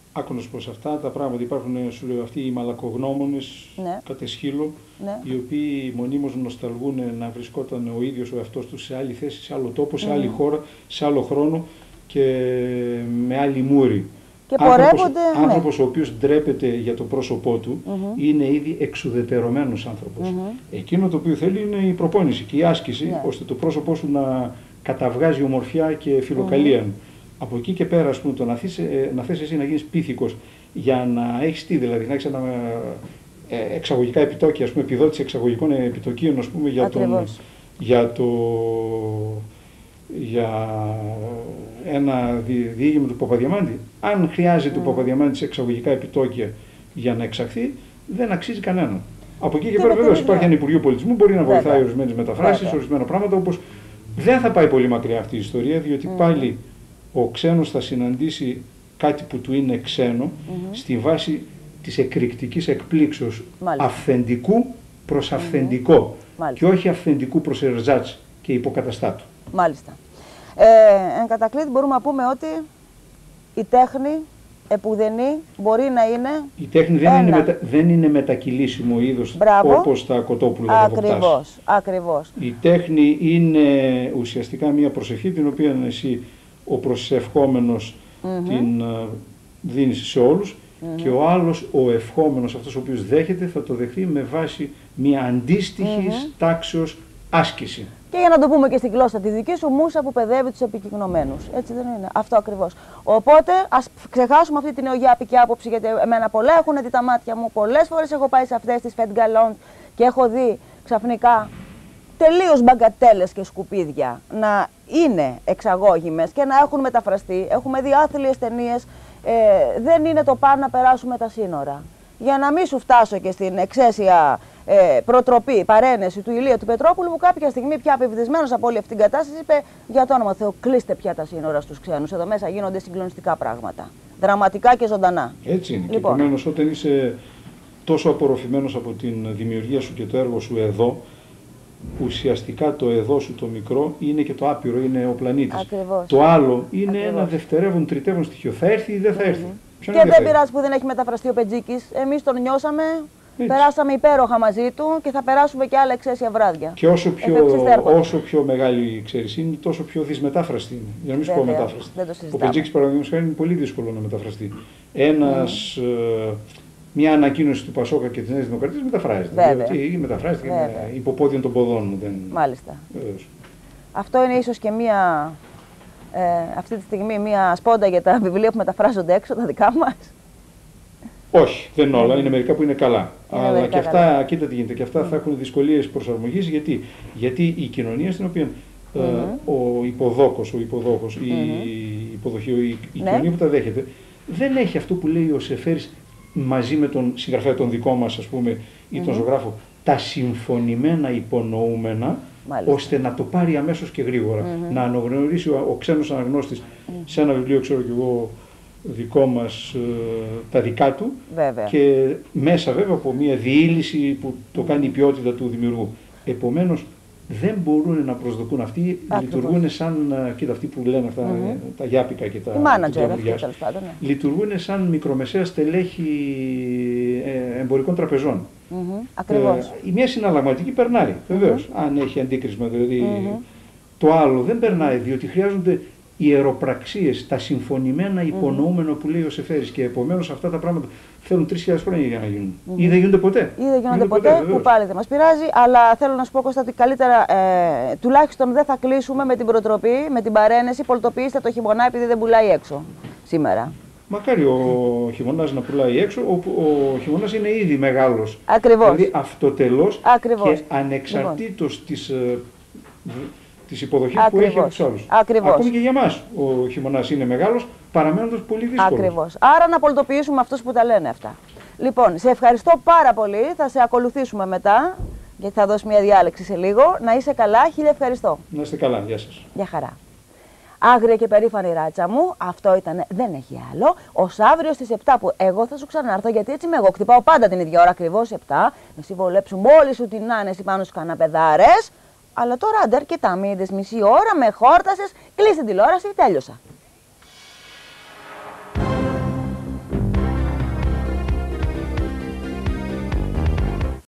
Άκουνα προς αυτά τα πράγματα. Υπάρχουν, σου λέω, αυτοί οι μαλακογνώμονες κατ' εσχύλο, οι οποίοι μονίμως νοσταλγούν να βρισκόταν ο ίδιος ο εαυτός τους σε άλλη θέση, σε άλλο τόπο, σε άλλη χώρα, σε άλλο χρόνο και με άλλη μούρη. Και πορεύονται. Άνθρωπος ο οποίος ντρέπεται για το πρόσωπό του είναι ήδη εξουδετερωμένος άνθρωπος. Εκείνο το οποίο θέλει είναι η προπόνηση και η άσκηση, ώστε το πρόσωπό σου να καταβγάζει ομορφιά και φιλοκαλία. Από εκεί και πέρα, ας πούμε, το να θες εσύ να γίνεις πίθηκος για να έχεις τι, δηλαδή να έχεις εξαγωγικά επιτόκια, ας πούμε, επιδότηση εξαγωγικών επιτοκίων, ας πούμε, για ένα διήγημα του Παπαδιαμάντη. Αν χρειάζεται ο Παπαδιαμάντης εξαγωγικά επιτόκια για να εξαχθεί, δεν αξίζει κανένα. Από εκεί και πέρα, βεβαίως, υπάρχει ένα Υπουργείο Πολιτισμού, μπορεί να βοηθάει ορισμένες μεταφράσεις, ορισμένα πράγματα, όπως δεν θα πάει πολύ μακριά αυτή η ιστορία, διότι πάλι ο ξένος θα συναντήσει κάτι που του είναι ξένο στη βάση της εκρηκτικής εκπλήξεως αυθεντικού προς αυθεντικό και όχι αυθεντικού προς ερζάτς και υποκαταστάτου. Μάλιστα. Εν κατακλείδη μπορούμε να πούμε ότι η τέχνη επουδενή μπορεί να είναι. Η τέχνη δεν είναι μετακυλήσιμο είδος όπως τα κοτόπουλα. Ακριβώς. Η τέχνη είναι ουσιαστικά μια προσευχή την οποία εσύ ο προσευχόμενος την δίνεις σε όλους και ο άλλος, ο ευχόμενος, αυτός ο οποίος δέχεται, θα το δεχθεί με βάση μια αντίστοιχη τάξεως άσκηση. Και για να το πούμε και στη γλώσσα τη δική σου, μούσα που παιδεύει τους επικοινωμένους. Έτσι δεν είναι? Αυτό ακριβώς. Οπότε ας ξεχάσουμε αυτή την νεογιάπικη άποψη, γιατί εμένα πολλά έχουν δει τα μάτια μου. Πολλές φορές έχω πάει σε αυτές τις fête gallant και έχω δει ξαφνικά τελείως μπαγκατέλες και σκουπίδια να είναι εξαγώγημες και να έχουν μεταφραστεί. Έχουμε δει άθλιες ταινίες, δεν είναι το παν να περάσουμε τα σύνορα. Για να μην σου φτάσω και στην εξαίσια προτροπή, παρένεση του Ηλία του Πετρόπουλου, που κάποια στιγμή πια απευδισμένος από όλη αυτή την κατάσταση είπε: για το όνομα Θεού, κλείστε πια τα σύνορα στους ξένους. Εδώ μέσα γίνονται συγκλονιστικά πράγματα. Δραματικά και ζωντανά. Έτσι είναι. Λοιπόν. Και επομένως, όταν είσαι τόσο απορροφημένος από την δημιουργία σου και το έργο σου εδώ, ουσιαστικά το εδώ σου το μικρό είναι και το άπειρο, είναι ο πλανήτης. Ακριβώς. Το άλλο είναι ένα δευτερεύον, τριτεύον στοιχείο. Θα έρθει ή δεν θα έρθει. Και δεν πειράζει που δεν έχει μεταφραστεί ο Πετζίκης. Εμείς τον νιώσαμε, περάσαμε υπέροχα μαζί του και θα περάσουμε και άλλα εξαίσια βράδια. Και όσο πιο μεγάλη η ξέρεις είναι, τόσο πιο δυσμετάφραστη είναι. Για να μην σου πω μετάφραστη. Ο Πετζίκης, παραδείγματος χάρη, είναι πολύ δύσκολο να μεταφραστεί. Μια ανακοίνωση του Πασόκα και της Νέας Δημοκρατίας μεταφράζεται. Διότι μεταφράζεται με υποπόδιον των ποδών μου. Μάλιστα. Αυτό είναι ίσως και μία, αυτή τη στιγμή μία σπόντα για τα βιβλία που μεταφράζονται έξω, τα δικά μας. Όχι, δεν όλα. Είναι μερικά που είναι καλά. Αλλά και αυτά, κοίτα τι γίνεται, και αυτά θα έχουν δυσκολίες προσαρμογής. Γιατί η κοινωνία στην οποία ο υποδόκος, η υποδοχή, η κοινωνία που τα δέχεται, δεν έχει αυτό που λέει ο Σεφέρης μαζί με τον συγγραφέα τον δικό μας, ας πούμε, ή τον ζωγράφο, τα συμφωνημένα υπονοούμενα, ώστε να το πάρει αμέσως και γρήγορα. Να αναγνωρίσει ο ξένος αναγνώστης σε ένα βιβλίο, ξέρω κι εγώ, δικό μας, τα δικά του, και μέσα βέβαια από μια διήλυση που το κάνει η ποιότητα του δημιουργού. Επομένως, δεν μπορούν να προσδοκούν αυτοί, λειτουργούν σαν, κοίτα αυτοί που λένε αυτά, τα γιάπικα και τα μάνατζερ, λειτουργούν σαν μικρομεσαία στελέχη εμπορικών τραπεζών. Η μία συναλλαγματική περνάει, βεβαίως, αν έχει αντίκρισμα, δηλαδή το άλλο δεν περνάει, διότι χρειάζονται ιεροπραξίες, τα συμφωνημένα υπονοούμενα που λέει ο Σεφέρης, και επομένως αυτά τα πράγματα θέλουν 3.000 χρόνια για να γίνουν. Ή δεν γίνονται ποτέ. Ή δεν γίνονται ποτέ, που πάλι δεν μας πειράζει, αλλά θέλω να σου πω, Κώστα, ότι καλύτερα τουλάχιστον δεν θα κλείσουμε με την προτροπή, με την παρένεση, πολτοποιήστε το χειμωνά επειδή δεν πουλάει έξω σήμερα. Μακάρι ο χειμωνάς να πουλάει έξω, ο χειμωνάς είναι ήδη μεγάλος. Ακριβώς. Δηλαδή αυτοτελώς και ανεξαρτήτως της υποδοχής που έχει από τους άλλους. Ακόμη και για μας ο χειμωνάς είναι μεγάλος, παραμένοντας πολύ δύσκολος. Ακριβώς. Άρα να πολτοποιήσουμε αυτούς που τα λένε αυτά. Λοιπόν, σε ευχαριστώ πάρα πολύ. Θα σε ακολουθήσουμε μετά, γιατί θα δώσει μια διάλεξη σε λίγο. Να είσαι καλά. Χίλια ευχαριστώ. Να είστε καλά. Γεια σας. Γεια χαρά. Άγρια και περήφανη ράτσα μου, αυτό ήταν, δεν έχει άλλο. Ως αύριο στις 7 που εγώ θα σου ξανάρθω, γιατί έτσι είμαι εγώ. Χτυπάω πάντα την ίδια ώρα, ακριβώς 7. Να συμβολέψουν όλη σου την άνεση πάνω στους καναπεδάρες. Αλλά τώρα άντε αρκετά, μην είδες μισή ώρα, με χόρτασες, κλείσε την τηλεόραση, τέλειωσα.